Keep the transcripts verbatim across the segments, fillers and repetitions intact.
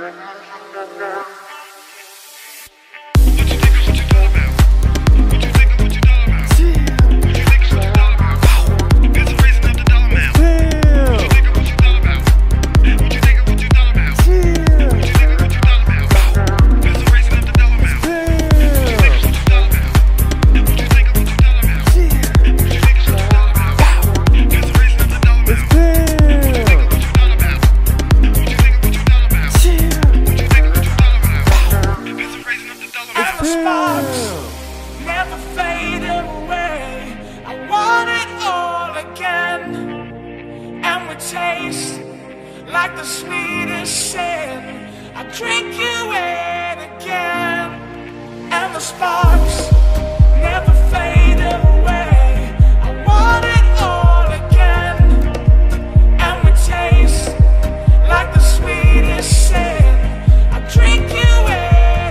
Sparks never fading away. I want it all again, and we taste like the sweetest sin. I drink you in again, and the sparks never fading away. I want it all again, and we taste like the sweetest sin. I drink you in.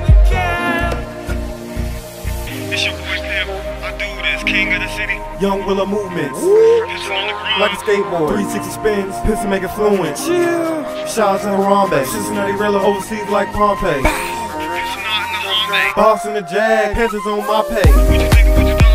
It's your boy Pimp, I do this, king of the city. Young Willa movements, Pistol on the ground. like a skateboard, three sixty spins, pistol make it fluent. Shout out to Harambe, Cincinnati Rilla, overseas like Pompeii. Pistol not in the Harambe. Boss in the Jag, Panthers on my pay. What you think of what you done?